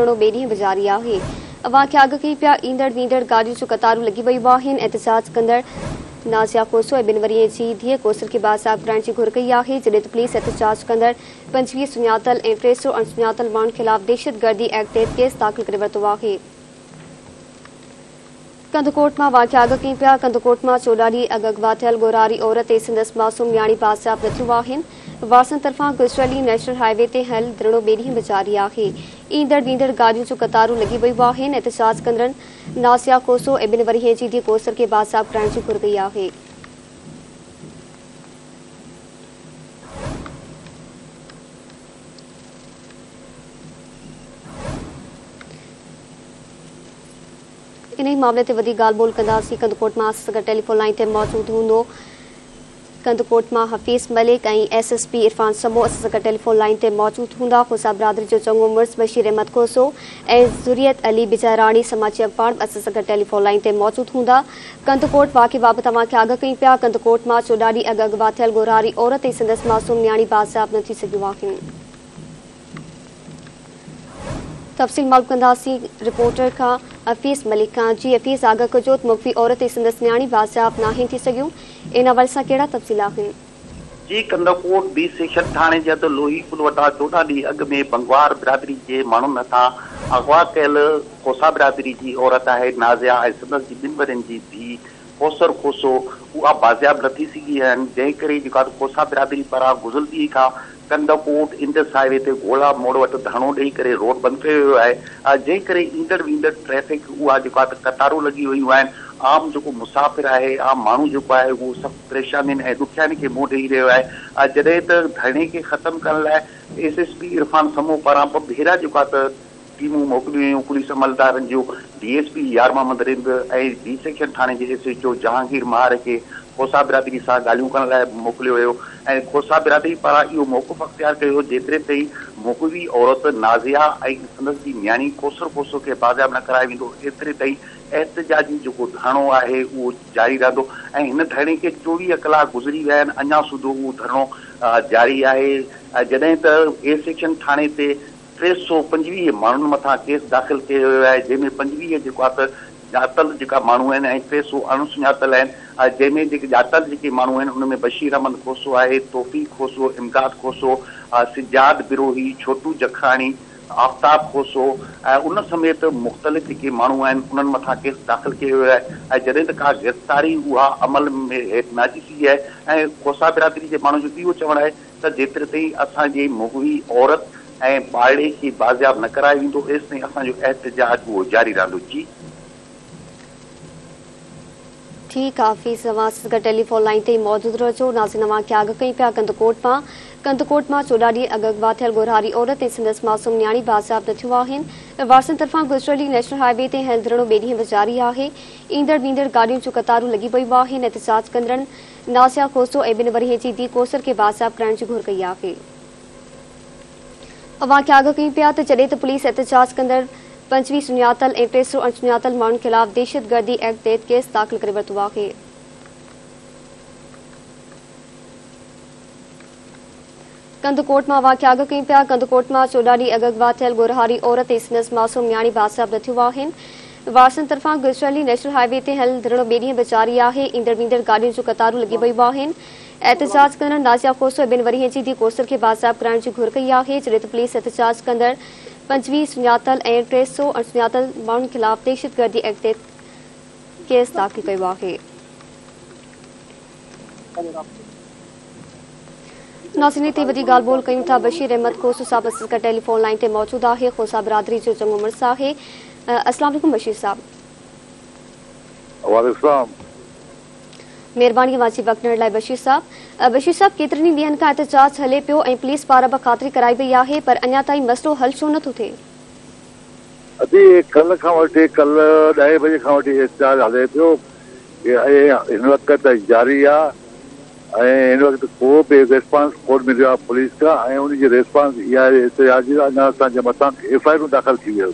धरणो ॿिए ॾींहुं बि जारी आहे। वाक़िया अॻु कई पिया ईंदड़ वींदड़ गाॾियूं जूं कतारूं लॻी वयूं आहिनि। एहतजाज कंदड़ नाज़िया कोसो ऐं 2 वरीअ जी धीअ कोसर खे बाज़ाब करण जी घुर कई आहे, जॾहिं त पुलिस एहतजाज कंदड़ 25 सुञातल ऐं 300 अणसुञातल माण्हुनि ख़िलाफ़ दहशतगर्दी एक्ट तहत केस दाख़िल करे वरितो आहे। कंदकोट में वाक़िया अॻु कई पिया। कंदकोट में 14 ॾींहं अॻु अगवा थियल गोरारी औरत ऐं संदसि मासूम न्याणी बाज़ाब न थियूं आहिनि। वारसनि तरफ़ां गुज़िरियल नेशनल हाईवे ते हल धरणो ॿिए ॾींहुं बि जारी आहे। ईंदड़ वींदड़ गाॾियूं जूं कतारूं लॻी वयूं आहिनि। एहतजाज कंदड़नि नाज़िया कोसो ऐं 2 वरीअ जी धीअ कोसर खे बाज़ाब करण जी घुर कई आहे। इन ही मामले ते वधी ॻाल्हि ॿोल कंदासीं। कंदकोट में असां सां टेलीफोन लाइन ते मौजूदु हूंदो कंदकोट में हफ़ीज़ मलिक ऐं SSP इरफान समो असां सां टेलीफोन लाइन ते मौजूदु हूंदा। खोसा बिरादरी जो चङो मुड़ुस बशीर अहमद कोसो ऐं ज़ुरियत अली बिजाराणी समाजी अखबार असां सां टेलीफोन लाइन ते मौजूदु हूंदा। कंदकोट वाक़िए बाबति तव्हांखे आगाह कई पिया। कंदकोट में 14 ॾींहं अॻु अगवा थियल गोरारी औरत ऐं संदसि मासूम न्याणी बाज़ाब न थी सघियूं आहिनि। तफ़सील मालूम कंदासीं रिपोर्टर खां हफ़ीज़ मलिक खां। जी हफ़ीज़, आगाह कजो त मुख़्फ़ी औरत ऐं संदसि न्याणी बाज़ाब नाहिनि थी सघियूं, इन हवाले सां कहिड़ा तफ़सील आहिनि? जी, कंदकोट बी सेक्शन थाणे जे हद लोही पुल वटां 14 ॾींहं अॻु में बंगवार बिरादरी जे माण्हुनि हथां अगवा कयल खोसा बिरादरी जी औरत आहे नाज़िया ऐं संदसि जी 2 वरनि जी धीउ कोसर कोसो उहा बाज़ाब न थी सघी आहिनि, जंहिं करे जेका खोसा बिरादरी पारां गुज़िरंदी खां कंदकोट इंडस हाईवे ते गोला मोड़ वटि धरणो ॾेई करे रोड बंदि कयो वियो आहे, जंहिं करे ईंदड़ वींदड़ ट्रैफ़िक उहा जेका कतारूं लॻी वयूं आहिनि। आम जेको मुसाफ़िर आहे, आम माण्हू जेको आहे उहो सभु परेशानियुनि ऐं ॾुखियानी खे मुंहुं ॾेई रहियो आहे। जॾहिं त धरणे खे ख़तमु करण लाइ SSP इरफान समो पारां भेरा जेका त टीमूं मोकिलियूं हुयूं पुलिस अमलदारनि जूं, DSP यार मोहम्मद रिंद ऐं बी सेक्शन थाणे जे SHO जहांगीर महार खे खोसा बिरादरी सां ॻाल्हियूं करण लाइ मोकिलियो वियो ऐं खोसा बिरादरी पारां इहो मौक़िफ़ अख़्तियार कयो जेतिरे ताईं मुग़वी औरत नाज़िया ऐं संदसि जी न्याणी कोसर कोसो खे बाज़ाब न कराए वेंदो, एतिरे ताईं एहतजाजी जेको धरणो आहे उहो जारी रहंदो। ऐं हिन धरणे खे 24 कलाक गुज़री विया आहिनि, अञा सुधो उहो धरणो जारी आहे। जॾहिं त A सेक्शन थाणे ते 325 माण्हुनि मथां केस दाख़िल कयो वियो आहे, जंहिंमें 25 जेको आहे त ॼातल जेका माण्हू आहिनि ऐं 300 अणसुञातल आहिनि, जंहिंमें जेके ॼातल जेके माण्हू आहिनि उनमें बशीर अहमद खोसो आहे, तौफ़ीक़ खोसो, इमदाद खोसो, सिजाद बिरोही, छोटू जखाणी, आफ्ताब खोसो ऐं उन समेत मुख़्तलिफ़ जेके माण्हू आहिनि उन्हनि मथां केस दाख़िल कयो वियो आहे। ऐं जॾहिं त का गिरफ़्तारी उहा अमल में हेठि न अची सघी आहे। ऐं खोसा बिरादरी जे माण्हू जो इहो चवणु आहे त जेतिरे ताईं असांजी मुग़वी औरत ऐं ॿारड़े खे बाज़ाब न कराए वेंदो, एसि ताईं असांजो एहतजाज उहो जारी रहंदो। जी ठीक है हफ़ीज़, असां टेलीफोन लाइन ते मौजूद रहो। नाज़रीन, वाक़िया अॻु कई पिया कंदकोट में 14 ॾींहं अॻु अगवा थियल गोरारी औरत ऐं संदसि मासूम न्याणी बाज़ाब न थियूं आहिनि। वारसनि तरफ़ां गुज़िरियल नेशनल हाईवे ते हल धरणो ॿिए ॾींहुं बि जारी आहे। ईंदड़ वींदड़ गाॾियूं जूं कतारूं लॻी वयूं आहिनि। एहतजाज कंदड़नि नाज़िया कोसो ऐं 2 वरीअ जी धीउ कोसर खे बाज़ाब करण जी घुर कई आहे। वाक़िया अॻु कई पिया त जॾहिं त पुलिस एहतजाज कंदड़ 25 सुञातल ऐं 300 अणसुञातल माण्हुनि ख़िलाफ़ दहशतगर्दी एक्ट तहत केस दाख़िल करे वरितो आहे। कंदकोट में वाक़िया अॻु कई पिया। कंदकोट में 14 ॾींहं अॻु अगवा थियल गोरहारी औरत ऐं संदसि मासूम न्याणी बाज़ाब न थियूं आहिनि। वारसनि तरफ़ां गुज़िरियल नेशनल हाईवे ते हल धरणो ॿिए ॾींहुं बि जारी आहे। ईंदड़ वींदड़ गाॾियुनि जूं कतारूं लॻी वयूं आहिनि। एहतजाज कंदड़ नाज़िया कोसो ऐं 2 वरीअ जी धीउ कोसर खे बाज़ाब करण जी घुर कई आहे, जॾहिं त पुलिस एहतजाज कंदड़ 25 सुञातल ऐं 300 अणसुञातल माण्हुनि ख़िलाफ़ दहशतगर्दी एक्ट तहत केस दाख़िल कयो आहे। नाज़रीन, ते वॾी ॻाल्हि ॿोल कयूं था। बशीर अहमद कोसो साहब असां सां टेलीफोन लाइन ते मौजूदु आहे। खोसा बिरादरी जो चङो मुड़ुस आहे। अस्सलाम वालेकुम बशीर साहब। वालेकुम। महिरबानी वाजिब वक़्तु ॾियण लाइ बशीर साहब, केतिरनि ॾींहंनि खां एहतजाज हले पियो ऐं पुलिस पारां बि ख़ातिरी कराई वई आहे, पर अञा ताईं मसइलो हल छो नथो थिए? अभी कल खां वठी कल 10 बजे खां वठी एहतजाज हले पियो। हिन वक़्तु त जारी आहे ऐं हिन वक़्तु को बि रिस्पॉन्स कोन मिलियो आहे पुलिस खां ऐं उनजी रिस्पॉन्स इहा आहे एहतजाज जी अञा असांजे मथां FIR दाख़िल थी वियो।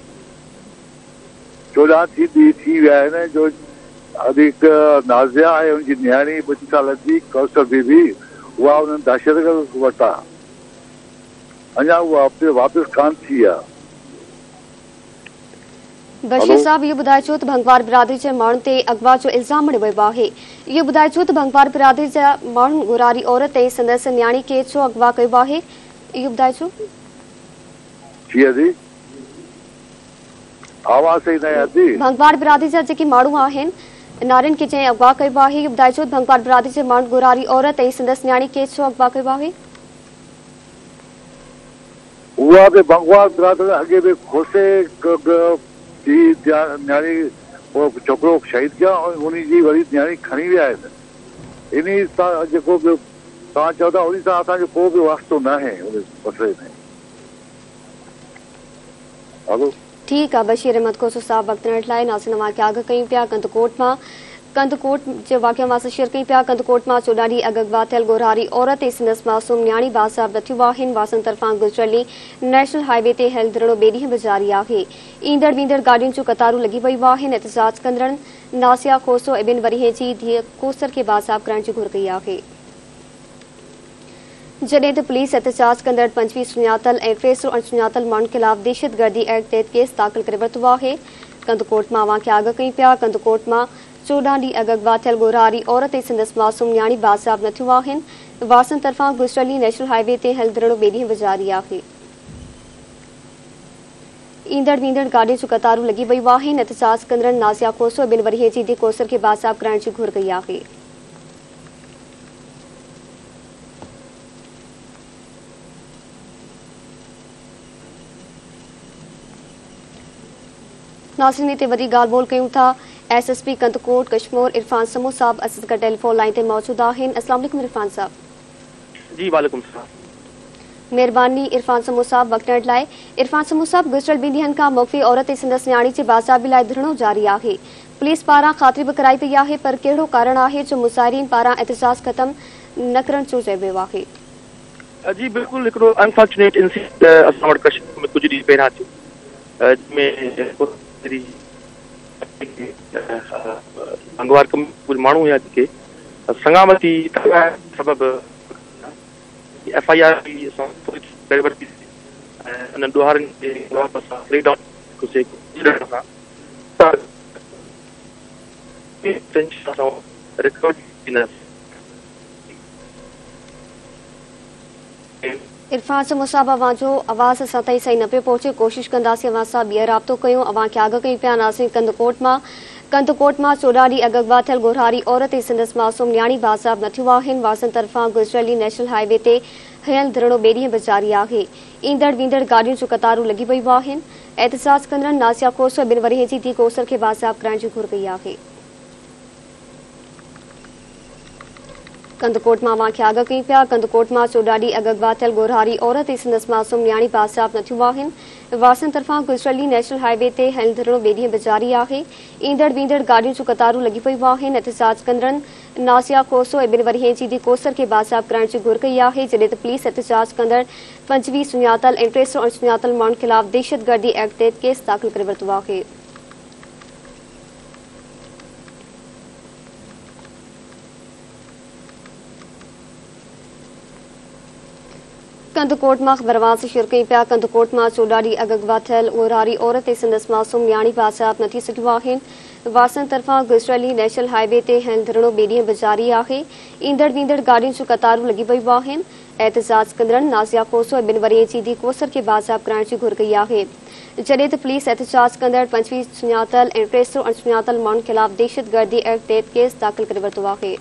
14 ॾींहं थी विया आहिनि जो अधिक नाज़िया ऐं उनजी न्याणी 25 साल जी कौसर बीबी उहा उन्हनि दहशतगर्द वटां अञा उहा वापसि कान थी आहे। बशीर साहब ये ॿुधाए छो त भंगवार बिरादरी जे माण्हुनि ते अगवा जो इल्ज़ाम हणियो वियो आहे। इहो ॿुधाए छो त भंगवार बिरादरी जा माण्हुनि गुरारी औरत ऐं संदसि न्याणी खे छो अगवा कयो आहे, इहो ॿुधाए छो। भंगवार बिरादरी जा जेके माण्हू आहिनि नारियुनि खे जंहिं अगवा कयो आहे, इहो ॿुधाए छो त भंगवार बिरादरी जे माण्हुनि गुरारी औरत ऐं संदसि न्याणी खे छो अगवा कयो आहे। उहा बि भंगवार बिरादरी अॻे बि खोसे न्याणी छोकिरो शहीद कया ऐं उन जी वरी न्याणी खणी विया आहिनि। इन सां जेको बि तव्हां चओ था उन सां असांजो को बि वास्तो न आहे उन मसइले में। हलो ठीकु आहे बशीर अहमद खोसो साहब वक़्तु ॾियण लाइ। नाज़रीन वाक़िया आगाह कयूं पिया कंदकोट जे वाक़िया मां शेयर कई पिया। कंदकोट मां 14 ॾींहं अॻु अगवा थियल गोरहारी औरत ऐं संदसि मासूम न्याणी बाज़ाब न थियो आहिनि। वासन तरफ़ां गुज़िरियल नेशनल हाईवे ते हल धरणो ॿिए ॾींहुं बि जारी आहे। ईंदड़ वेंदड़ गाॾियुनि जूं कतारूं लॻी पयूं आहिनि। एहतजाज कंदड़नि नासिया खोसो ऐं 2 वरीअ जी धीअ कोसर खे बाज़ाब करण जी घुर कई आहे। जॾहिं त पुलिस एहतजाज कंदड़ 25 सुञातल ऐं 300 अणसुञातल माण्हुनि ख़िलाफ़ दहशतगर्दी एक्ट तहत केस दाख़िल करे वरितो आहे। कंदकोट मां वाक़िया आगाह कई पिया। कंदकोट मां 14 ॾींहं अॻु अगवा थियल गोरहारी औरत ऐं संदसि मासूम न्याणी बाज़ाब न थियो आहिनि। वासन तरफ़ां गुज़िरियल नेशनल हाईवे ते हल धरणो ॿिए ॾींहुं बि जारी आहे। ईंदड़ वेंदड़ गाॾियुनि जूं कतारूं लॻी पयूं आहिनि। एहतजाज कंदड़नि नाज़िया खोसो ऐं 2 वरीअ जी धीअ कोसर खे बाज़ाब करण जी घुर कई आहे। नाज़रीन हिते वॾी ॻाल्हि ॿोल कयूं था। SSP कंदकोट कश्मीर इरफान समू साहब असां टेलीफोन लाइन ते मौजूद आहिनि। अस्सलाम वालेकुम इरफान साहब। जी वालेकुम सलाम। मेहरबानी इरफान समू साहब वक़्तु ॾियण लाइ। इरफान समू साहब गुज़िरियल 2 ॾींहनि खां मौक़फ़ी औरत ऐं संदसि न्याणी जे बाज़ाबी लाइ धरणो जारी आहे। पुलिस पारां ख़ातिरी बि कराई पई आहे, पर कहिड़ो कारण आहे जो मुज़ाहिरीन पारां एहतजाज ख़त्म न करण जो चयो वियो आहे। जी बिल्कुलु हिकिड़ो अनफॉर्चुनेट इंसिडेंट असां वटि कश्मीर में कुझु ॾींहं पहिरियां थियो, जंहिंमें भंगवार कुझु माण्हू हुया जेके संगामती सबबु FIR करे वरिती ऐं उन्हनि ॾोहारनि इरफान समू साहब अवां जो आवाज़ असां ताईं सही न पियो पहुचे, कोशिशि कंदासीं अवां सां ॿीहर राब्तो कयूं। अवां खे आगाह कयूं पिया नाज़रीन कंदकोट मां 14 ॾींहं अॻु अगवा थियल गोरहारी औरत ऐं संदसि मासूम न्याणी बाज़ाब न थियो आहिनि। वासन तरफ़ां गुज़िरियल नेशनल हाईवे ते हयल धरणो ॿिए ॾींहुं बि जारी आहे। ईंदड़ वेंदड़ गाॾियुनि जूं कतारूं लॻी पयूं आहिनि। एहतजाज कंदड़नि नासिया खोसो ऐं 2 वरीअ जी धीअ कोसर खे बाज़ाब करण जी घुर कई आहे। कंदकोट मां वाक़िया आगाह कई पिया। कंदकोट मां 14 ॾींहं अॻु अगवा थियल गोरहारी औरत ऐं संदसि मासूम न्याणी बाज़ाब न थियो आहिनि। वासन तरफ़ां गुज़िरियल नेशनल हाईवे ते हल धरणो ॿिए ॾींहुं बि जारी आहे। ईंदड़ वेंदड़ गाॾियुनि जूं कतारूं लॻी पयूं आहिनि। एहतजाज कंदड़नि नासिया खोसो ऐं 2 वरीअ जी धीअ कोसर खे बाज़ाब करण जी घुर कई आहे। जॾहिं त पुलिस एहतजाज कंदड़ 25 सुञातल ऐं 300 अणसुञातल माण्हुनि ख़िलाफ़ दहशतगर्दी एक्ट तहत केस दाख़िल करे वरितो आहे। कंदकोट मां ख़बरवार से शेयर कई पिया। कंदकोट मां 14 ॾींहं अॻु अगवा थियल गोरहारी औरत ऐं संदसि मासूम न्याणी बाज़ाब न थी सघियूं आहिनि। वासन तरफ़ां गुज़िरियल नेशनल हाईवे ते हल धरणो ॿिए ॾींहुं बि जारी आहे। ईंदड़ वेंदड़ गाॾियुनि जूं कतारूं लॻी पयूं आहिनि। एहतजाज कंदड़नि नाज़िया खोसो ऐं 2 वरीअ जी धीअ कोसर खे बाज़ाब करण जी घुर कई आहे। जॾहिं त पुलिस एहतजाज कंदड़ 25 सुञातल ऐं 300 अणसुञातल माण्हुनि ख़िलाफ़ दहशतगर्दी एक्ट तहत केस दाख़िल करे वरितो आहे।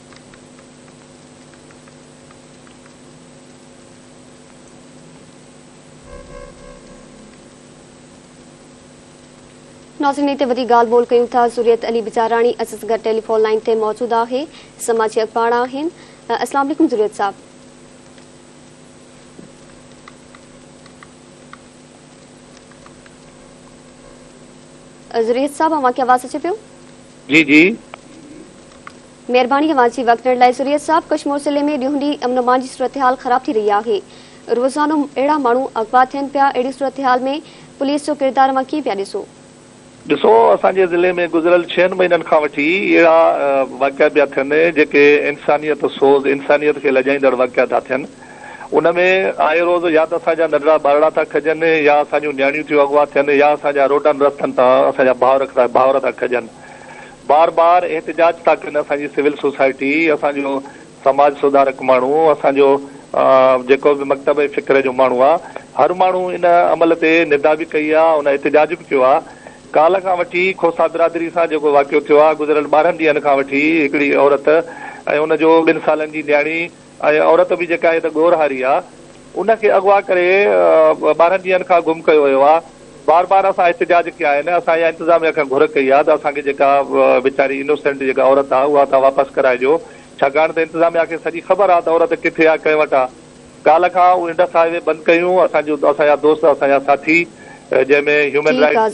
नाज़रीन हिते वॾी ॻाल्हि ॿोल कयूं था। ज़ुरियत अली बिचाराणी अज़ीज़गढ़ टेलीफोन लाइन ते मौजूद आहे। समाजी अखबार आहिनि। अस्सलाम वालेकुम ज़ुरियत साहब। ज़ुरियत साहब अवां खे आवाज़ अचे पियो? जी जी मेहरबानी अवां जी वक़्तु ॾियण लाइ। ज़ुरियत साहब कश्मीर ज़िले में ॾींहों ॾींहुं अमन अमान जी सूरत हाल ख़राब थी रही आहे। रोज़ानो अहिड़ा माण्हू अगवा थियनि पिया। अहिड़ी सूरत हाल में पुलिस जो किरदार अवां कीअं पिया ॾिसो? ॾिसो असांजे ज़िले में गुज़िरियल 6 महीननि खां वठी अहिड़ा वाक़िया पिया थियनि जेके इंसानियत सोज़ इंसानियत खे लॼाईंदड़ वाक़िया था थियनि। उनमें आए रोज़ या त असांजा नंढड़ा ॿारड़ा था खजनि या असांजूं न्याणियूं थियूं अॻुवा थियनि या असांजा रोडनि रस्तनि तां असांजा भाउर था खजनि। बार बार एहतिजाज था कनि असांजी सिविल सोसाइटी, असांजो समाज सुधारक माण्हू, असांजो जेको बि मकतब फ़िक्र जो माण्हू आहे, हर माण्हू इन अमल ते निदा बि कई आहे, उन एहतिजाज बि कयो आहे। काल्ह खां वठी खोसा बिरादरी सां जेको वाक़ियो थियो आहे, गुज़िरियल 12 ॾींहंनि खां वठी हिकिड़ी औरत ऐं उनजो 2 सालनि जी न्याणी ऐं औरत बि जेका आहे त ॻोरहारी आहे, उनखे अॻुवा करे 12 ॾींहंनि खां गुम कयो वियो आहे। बार बार असां एहतिजाज कया आहिनि, असां इंतिज़ामिया खां घुर कई आहे त असांखे जेका वीचारी इनोसेंट जेका औरत आहे उहा तव्हां वापसि कराइजो, छाकाणि त इंतिज़ामिया खे सॼी ख़बर आहे त औरत किथे आहे, कंहिं वटि आहे। काल्ह खां उहे इंडस हाईवे बंदि कयूं असांजा दोस्त, असांजा साथी, जंहिंमें ह्यूमन राइट्स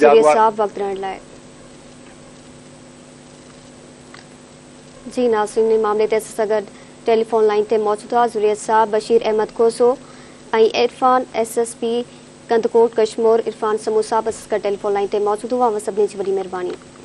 जी नाज़रीन मामले ते सां गॾु टेलीफोन लाइन ते मौजूदु आहे ज़ुरियत साहब, बशीर अहमद खोसो ऐं इरफान SSP कंदकोट कश्मीर। इरफान समूह साहब टेलीफोन लाइन ते मौजूदु हुआ, सभिनी जी वॾी महिरबानी।